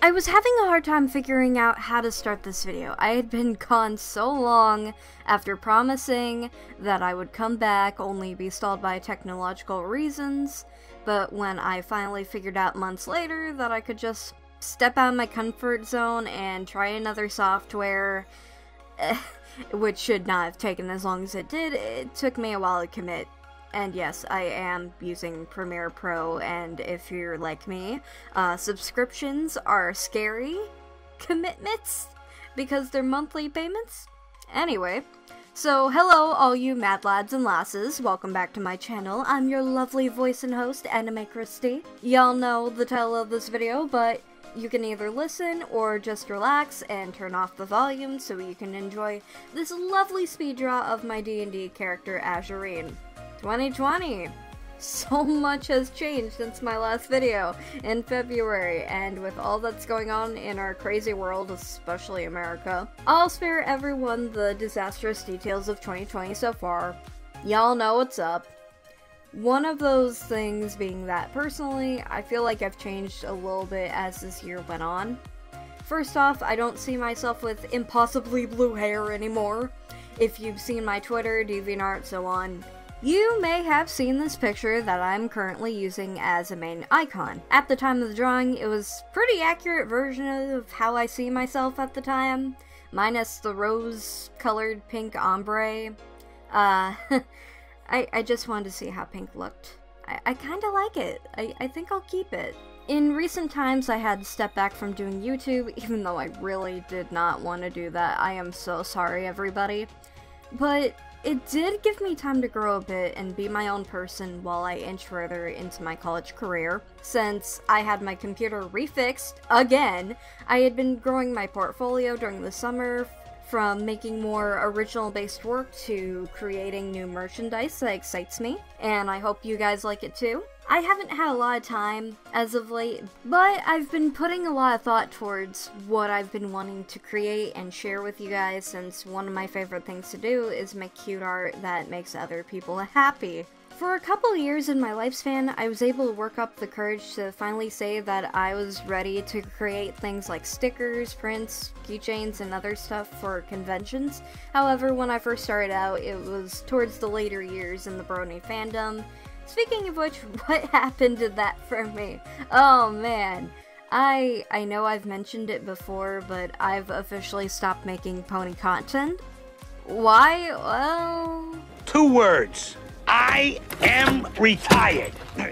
I was having a hard time figuring out how to start this video. I had been gone so long after promising that I would come back, only be stalled by technological reasons, but when I finally figured out months later that I could just step out of my comfort zone and try another software, which should not have taken as long as it did, it took me a while to commit. And yes, I am using Premiere Pro, and if you're like me, subscriptions are scary commitments because they're monthly payments. Anyway, so hello all you mad lads and lasses, welcome back to my channel. I'm your lovely voice and host, Anime Christie. Y'all know the title of this video, but you can either listen or just relax and turn off the volume so you can enjoy this lovely speed draw of my D&D character Azurine. 2020! So much has changed since my last video in February, and with all that's going on in our crazy world, especially America, I'll spare everyone the disastrous details of 2020 so far. Y'all know what's up. One of those things being that, personally, I feel like I've changed a little bit as this year went on. First off, I don't see myself with impossibly blue hair anymore. If you've seen my Twitter, DeviantArt, so on, you may have seen this picture that I'm currently using as a main icon. At the time of the drawing, it was a pretty accurate version of how I see myself at the time, minus the rose-colored pink ombre. I just wanted to see how pink looked. I kinda like it. I think I'll keep it. In recent times, I had to step back from doing YouTube, even though I really did not want to do that. I am so sorry, everybody. But it did give me time to grow a bit and be my own person while I inch further into my college career. Since I had my computer refixed again, I had been growing my portfolio during the summer, from making more original-based work to creating new merchandise that excites me, and I hope you guys like it too. I haven't had a lot of time as of late, but I've been putting a lot of thought towards what I've been wanting to create and share with you guys, since one of my favorite things to do is make cute art that makes other people happy. For a couple years in my lifespan, I was able to work up the courage to finally say that I was ready to create things like stickers, prints, keychains, and other stuff for conventions. However, when I first started out, it was towards the later years in the Brony fandom. Speaking of which, what happened to that for me? Oh man. I know I've mentioned it before, but I've officially stopped making pony content. Why? Well, 2 words. I am retired.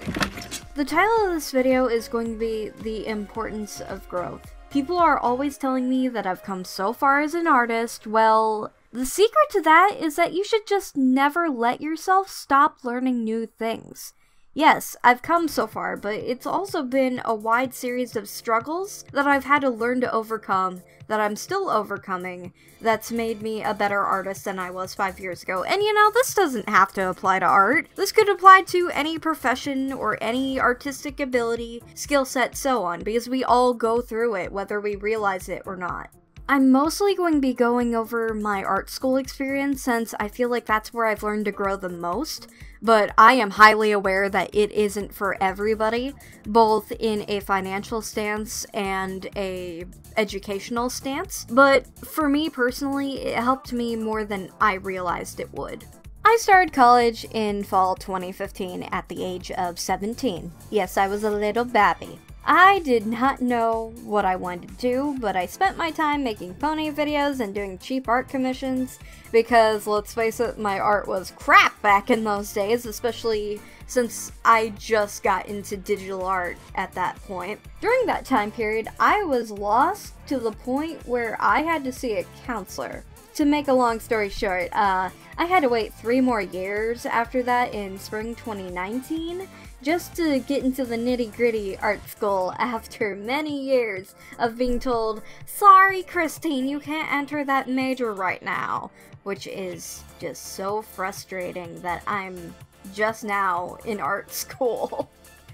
The title of this video is going to be The Importance of Growth. People are always telling me that I've come so far as an artist. Well, the secret to that is that you should just never let yourself stop learning new things. Yes, I've come so far, but it's also been a wide series of struggles that I've had to learn to overcome, that I'm still overcoming, that's made me a better artist than I was 5 years ago. And you know, this doesn't have to apply to art. This could apply to any profession or any artistic ability, skill set, so on, because we all go through it, whether we realize it or not. I'm mostly going to be going over my art school experience, since I feel like that's where I've learned to grow the most, but I am highly aware that it isn't for everybody, both in a financial stance and a educational stance, but for me personally, it helped me more than I realized it would. I started college in fall 2015 at the age of 17. Yes, I was a little babby. I did not know what I wanted to do, but I spent my time making pony videos and doing cheap art commissions, because let's face it, my art was crap back in those days, especially since I just got into digital art at that point. During that time period, I was lost to the point where I had to see a counselor. To make a long story short, I had to wait 3 more years after that in spring 2019 just to get into the nitty-gritty art school after many years of being told, "Sorry, Christine, you can't enter that major right now," which is just so frustrating that I'm just now in art school.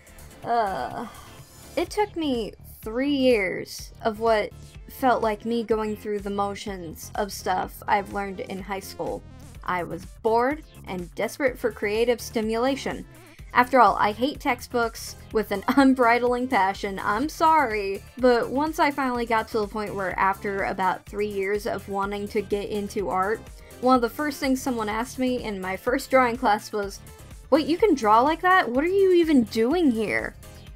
It took me 3 years of what felt like me going through the motions of stuff I've learned in high school. I was bored and desperate for creative stimulation. After all, I hate textbooks with an unbridling passion, I'm sorry. But once I finally got to the point where after about 3 years of wanting to get into art, one of the first things someone asked me in my first drawing class was, "Wait, you can draw like that? What are you even doing here?"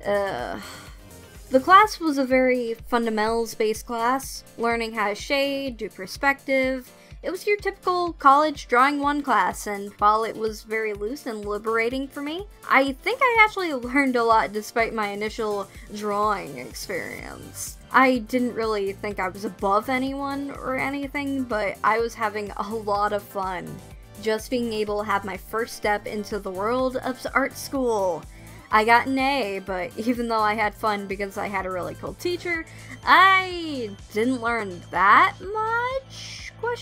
The class was a very fundamentals-based class, learning how to shade, do perspective. It was your typical college drawing 1 class, and while it was very loose and liberating for me, I think I actually learned a lot despite my initial drawing experience. I didn't really think I was above anyone or anything, but I was having a lot of fun just being able to have my first step into the world of art school. I got an A, but even though I had fun because I had a really cool teacher, I didn't learn that much? ?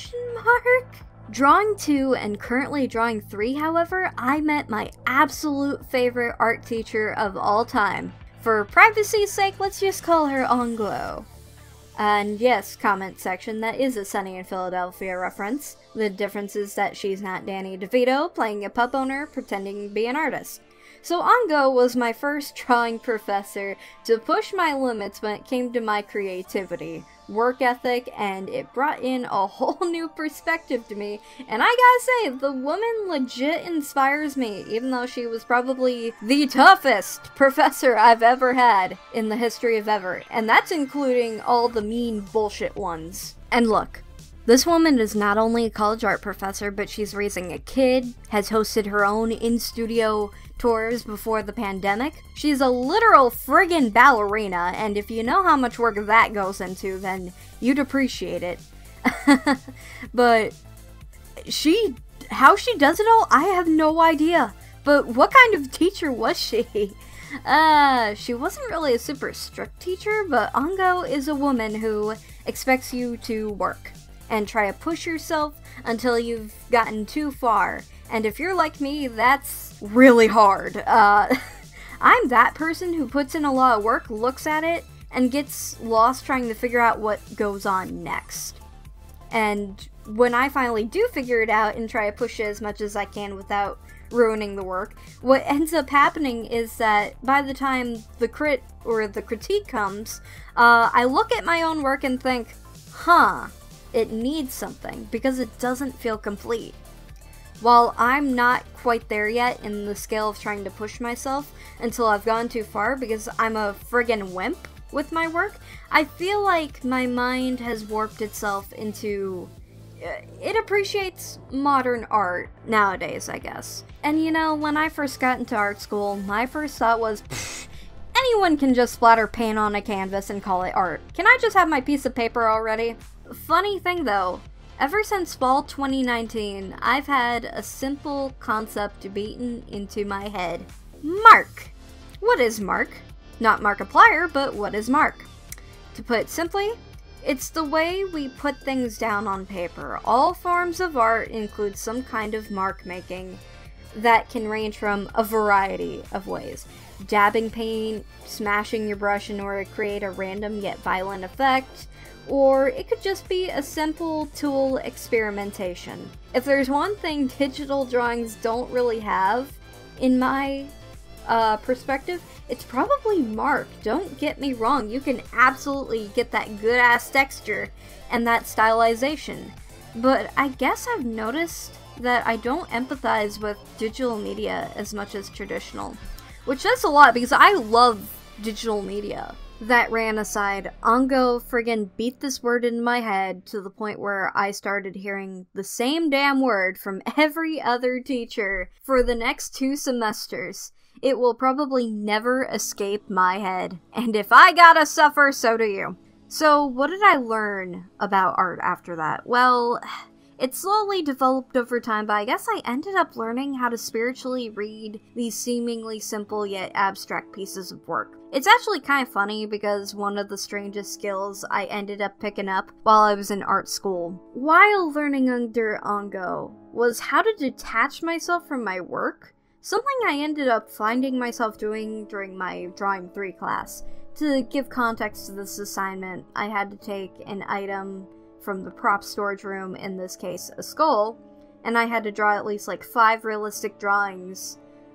Drawing 2 and currently drawing 3, however, I met my absolute favorite art teacher of all time. For privacy's sake, let's just call her Anglo. And yes, comment section, that is a Sunny in Philadelphia reference. The difference is that she's not Danny DeVito playing a pub owner pretending to be an artist. So Ango was my first drawing professor to push my limits when it came to my creativity, work ethic, and it brought in a whole new perspective to me. And I gotta say, the woman legit inspires me, even though she was probably the toughest professor I've ever had in the history of ever. And that's including all the mean bullshit ones. And look, this woman is not only a college art professor, but she's raising a kid, has hosted her own in-studio tours before the pandemic. She's a literal friggin' ballerina, and if you know how much work that goes into, then you'd appreciate it. But how she does it all, I have no idea. But what kind of teacher was she? She wasn't really a super strict teacher, but Ango is a woman who expects you to work and try to push yourself until you've gotten too far. And if you're like me, that's really hard. I'm that person who puts in a lot of work, looks at it, and gets lost trying to figure out what goes on next. And when I finally do figure it out and try to push it as much as I can without ruining the work, what ends up happening is that by the time the critique comes, I look at my own work and think, it needs something, because it doesn't feel complete. While I'm not quite there yet in the scale of trying to push myself until I've gone too far because I'm a friggin' wimp with my work, I feel like my mind has warped itself into... it appreciates modern art nowadays, I guess. And you know, when I first got into art school, my first thought was, anyone can just splatter paint on a canvas and call it art. Can I just have my piece of paper already? Funny thing though, ever since fall 2019, I've had a simple concept beaten into my head. Mark! What is Mark? Not Markiplier, but what is Mark? To put it simply, it's the way we put things down on paper. All forms of art include some kind of mark making that can range from a variety of ways. Dabbing paint, smashing your brush in order to create a random yet violent effect, or it could just be a simple tool experimentation. If there's one thing digital drawings don't really have, in my perspective, it's probably mark. Don't get me wrong, you can absolutely get that good ass texture and that stylization. But I guess I've noticed that I don't empathize with digital media as much as traditional. Which says a lot because I love digital media. That ran aside, Ango friggin' beat this word in my head to the point where I started hearing the same damn word from every other teacher for the next 2 semesters. It will probably never escape my head. And if I gotta suffer, so do you. So, what did I learn about art after that? Well, it slowly developed over time, but I guess I ended up learning how to spiritually read these seemingly simple yet abstract pieces of work. It's actually kind of funny because one of the strangest skills I ended up picking up while I was in art school, while learning under Ango, was how to detach myself from my work. Something I ended up finding myself doing during my Drawing 3 class. To give context to this assignment, I had to take an item from the prop storage room, in this case a skull, and I had to draw at least like 5 realistic drawings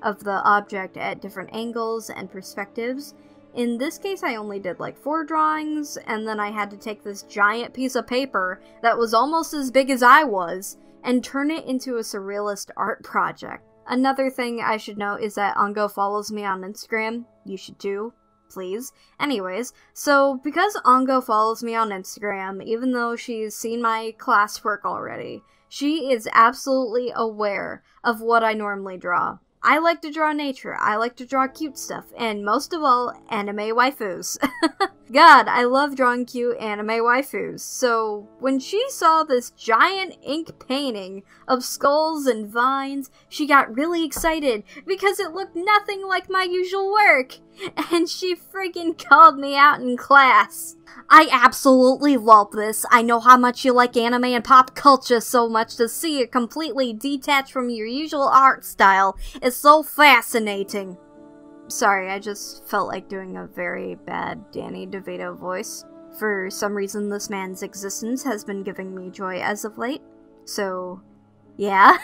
of the object at different angles and perspectives. In this case, I only did like 4 drawings, and then I had to take this giant piece of paper that was almost as big as I was, and turn it into a surrealist art project. Another thing I should note is that Ongo follows me on Instagram. You should too, please. Anyways, so because Ongo follows me on Instagram, even though she's seen my classwork already, she is absolutely aware of what I normally draw. I like to draw nature, I like to draw cute stuff, and most of all, anime waifus. God, I love drawing cute anime waifus. So, when she saw this giant ink painting of skulls and vines, she got really excited because it looked nothing like my usual work. And she freaking called me out in class. I absolutely love this. I know how much you like anime and pop culture so much. To see it completely detached from your usual art style is so fascinating. Sorry, I just felt like doing a very bad Danny DeVito voice. For some reason, this man's existence has been giving me joy as of late. So, yeah.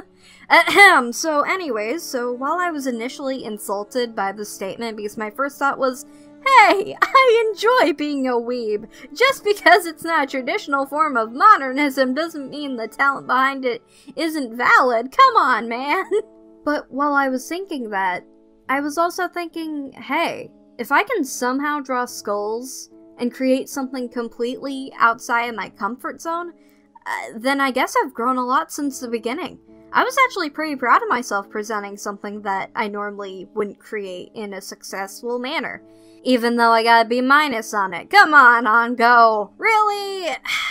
Ahem. So anyways, while I was initially insulted by the statement because my first thought was, hey, I enjoy being a weeb. Just because it's not a traditional form of modernism doesn't mean the talent behind it isn't valid. Come on, man. But while I was thinking that, I was also thinking, hey, if I can somehow draw skulls and create something completely outside of my comfort zone, then I guess I've grown a lot since the beginning. I was actually pretty proud of myself presenting something that I normally wouldn't create in a successful manner. Even though I got a B- on it. Come on, Ongo! Really?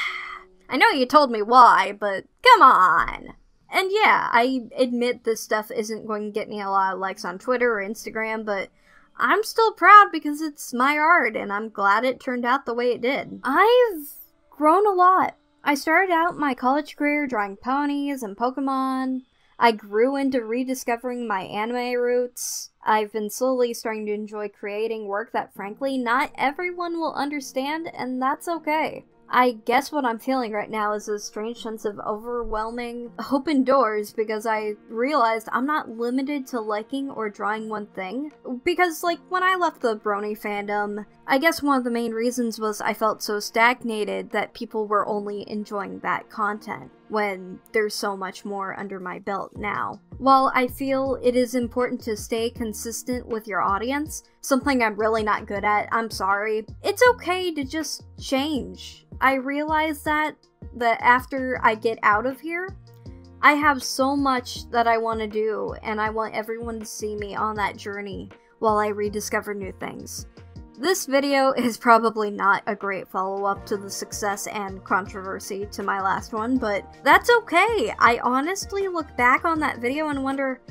I know you told me why, but come on! And yeah, I admit this stuff isn't going to get me a lot of likes on Twitter or Instagram, but I'm still proud because it's my art, and I'm glad it turned out the way it did. I've grown a lot. I started out my college career drawing ponies and Pokemon. I grew into rediscovering my anime roots. I've been slowly starting to enjoy creating work that frankly not everyone will understand, and that's okay. I guess what I'm feeling right now is a strange sense of overwhelming open doors because I realized I'm not limited to liking or drawing one thing. Because, like, when I left the Brony fandom, I guess one of the main reasons was I felt so stagnated that people were only enjoying that content, when there's so much more under my belt now. While I feel it is important to stay consistent with your audience, something I'm really not good at, I'm sorry, it's okay to just change. I realize that after I get out of here, I have so much that I want to do, and I want everyone to see me on that journey while I rediscover new things. This video is probably not a great follow-up to the success and controversy to my last one, but that's okay. I honestly look back on that video and wonder,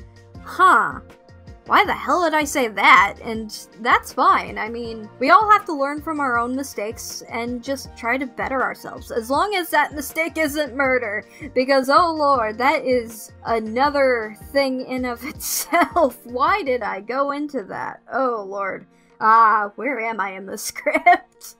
why the hell did I say that? And that's fine. I mean, we all have to learn from our own mistakes and just try to better ourselves, as long as that mistake isn't murder, because oh lord, that is another thing in of itself. Why did I go into that? Oh lord. Where am I in the script?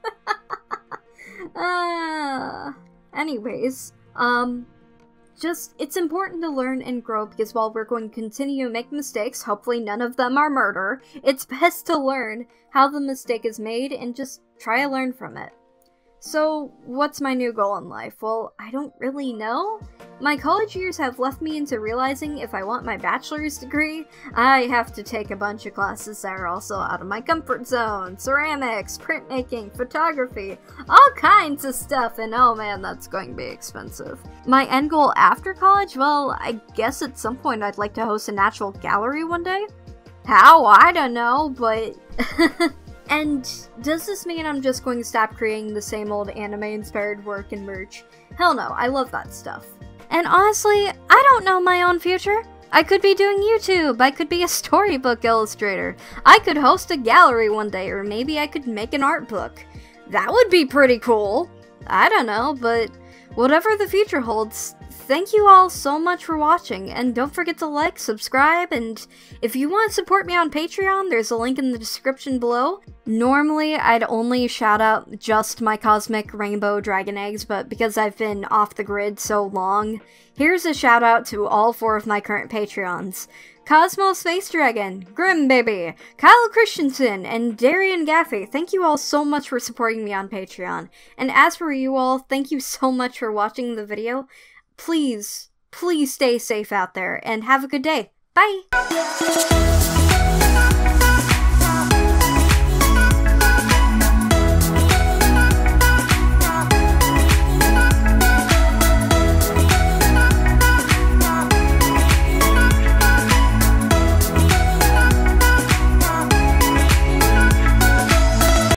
Anyways, it's important to learn and grow, because while we're going to continue to make mistakes, hopefully none of them are murder, it's best to learn how the mistake is made and just try to learn from it. So, what's my new goal in life? Well, I don't really know. My college years have left me into realizing if I want my bachelor's degree, I have to take a bunch of classes that are also out of my comfort zone. Ceramics, printmaking, photography, all kinds of stuff, and oh man, that's going to be expensive. My end goal after college? Well, I guess at some point I'd like to host an actual gallery one day. How? I don't know, but... And does this mean I'm just going to stop creating the same old anime-inspired work and merch? Hell no, I love that stuff. And honestly, I don't know my own future. I could be doing YouTube, I could be a storybook illustrator, I could host a gallery one day, or maybe I could make an art book. That would be pretty cool. I don't know, but whatever the future holds, thank you all so much for watching, and don't forget to like, subscribe, and if you want to support me on Patreon, there's a link in the description below. Normally, I'd only shout out just my Cosmic Rainbow Dragon Eggs, but because I've been off the grid so long, here's a shout out to all 4 of my current Patreons. Cosmo Space Dragon, Grim Baby, Kyle Christensen, and Darian Gaffey. Thank you all so much for supporting me on Patreon. And as for you all, thank you so much for watching the video. Please stay safe out there, and have a good day. Bye!